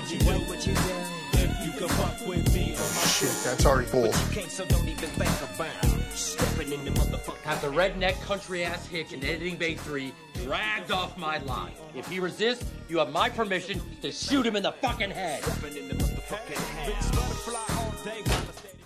what you do, what you do. If you can fuck with me on my shit, that's already full. But you can't, so don't even think about stepping in the motherfucker. Have the redneck country-ass hick in Editing Bay 3 dragged off my line. If he resists, you have my permission to shoot him in the fucking head. Stepping in the motherfucking head.